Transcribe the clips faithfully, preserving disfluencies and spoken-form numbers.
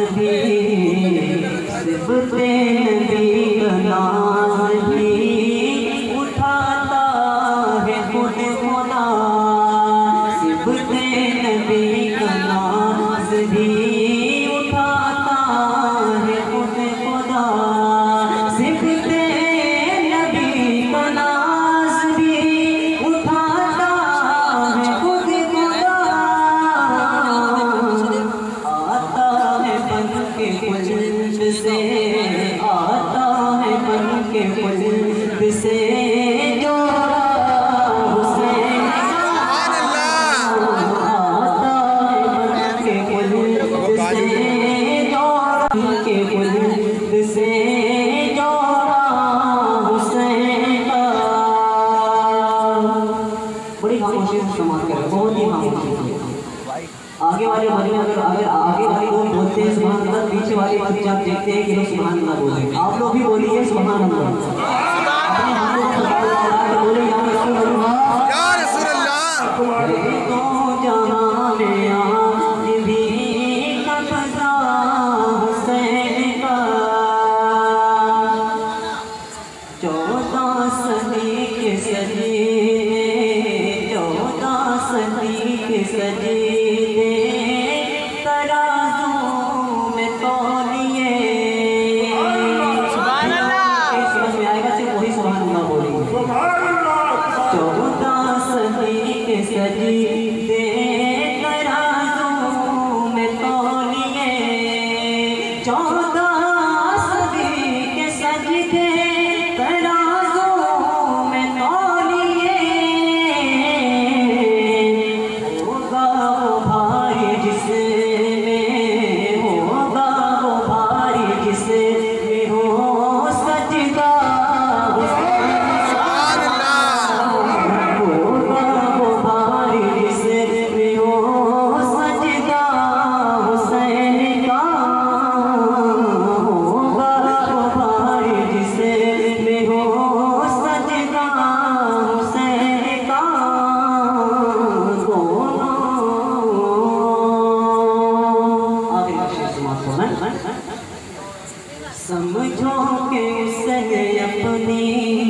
भी सिबते नबी का नाज भी उठाता है खुद खुदा। सिबते नबी का नाज भी उठाता है खुद खुदा। सिबते नबी का नाज भी उठाता है खुद खुदा। आता है बन के कुल्ब से, आता है बन के कुल्ब से जो हुसैन। आता है बन के कुल्ब से जो के कुल्ब से जो हुसैन का। बड़ी खामोशी से समाप्त करें, बहुत ही खामोशी से। आगे वाले मजमे अगर अगर आगे वाले लोग बोलते हैं सुभान अल्लाह, पीछे वाले चुपचाप देखते हैं कि लोग सुभान अल्लाह बोल रहे हैं। आप लोग भी बोलिए सुभान अल्लाह। अपने हम लोग सुभान अल्लाह बोले या रसूल अल्लाह, या रसूल अल्लाह। तो जहां में आज भी कब्जा हुसैन का। चौदह सदी के सजी, चौदह सदी के सजी सजी दे तराजू में तौलिए। चौदह सदी के सजदे तराजू में तौलिए। होगा वो भारी जिसमें, होगा वो भारी जिसमें हो सजदा। समझो कि उसने अपनी,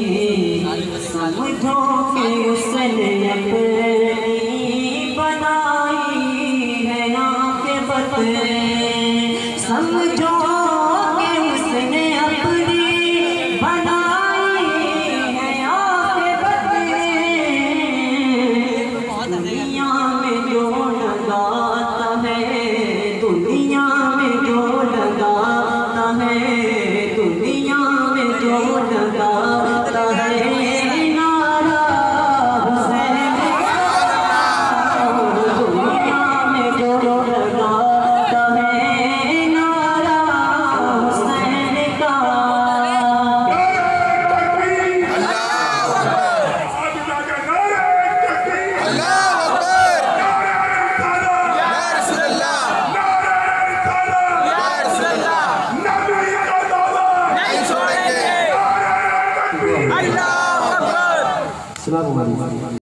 समझो कि उसने अपनी बनाई है आक़िबत। समझो कि उसने अपनी बनाई है आक़िबत। दुनिया में जो लगाता है, दुनिया में जो लगाता है, दुनिया में जो लगा